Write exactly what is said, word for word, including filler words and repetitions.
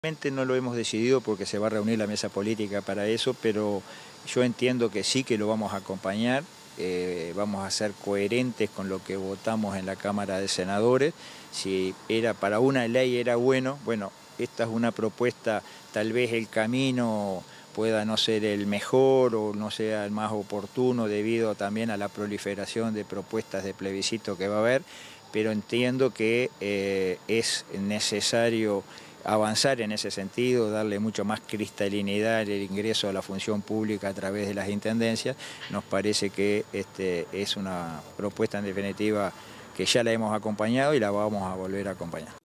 No lo hemos decidido porque se va a reunir la mesa política para eso, pero yo entiendo que sí que lo vamos a acompañar, eh, vamos a ser coherentes con lo que votamos en la Cámara de Senadores. Si era para una ley era bueno, bueno, esta es una propuesta, tal vez el camino pueda no ser el mejor o no sea el más oportuno debido también a la proliferación de propuestas de plebiscito que va a haber, pero entiendo que eh, es necesario avanzar en ese sentido, darle mucho más cristalinidad al ingreso a la función pública a través de las intendencias. Nos parece que este, es una propuesta en definitiva que ya la hemos acompañado y la vamos a volver a acompañar.